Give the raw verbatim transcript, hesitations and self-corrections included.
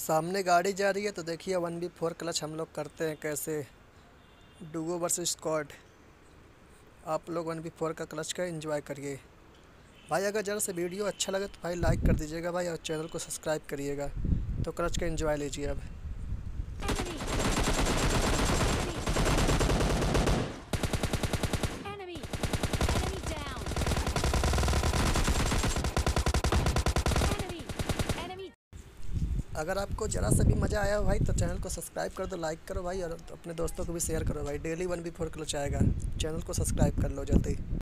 सामने गाड़ी जा रही है तो देखिए वन बी फोर क्लच हम लोग करते हैं कैसे। Duo versus squad. आप लोग वन बी फोर का क्लच का एंजॉय करिए भाई। अगर ज़रा से वीडियो अच्छा लगे तो भाई लाइक कर दीजिएगा भाई, और चैनल को सब्सक्राइब करिएगा। तो क्लच का एंजॉय लीजिए अब। Enemy! Enemy down! Enemy! Enemy! अगर आपको ज़रा सा भी मज़ा आया हो भाई तो चैनल को सब्सक्राइब कर दो, लाइक करो भाई, और अपने दोस्तों को भी शेयर करो भाई। Daily one B four clutch आएगा, चैनल को सब्सक्राइब कर लो जल्दी।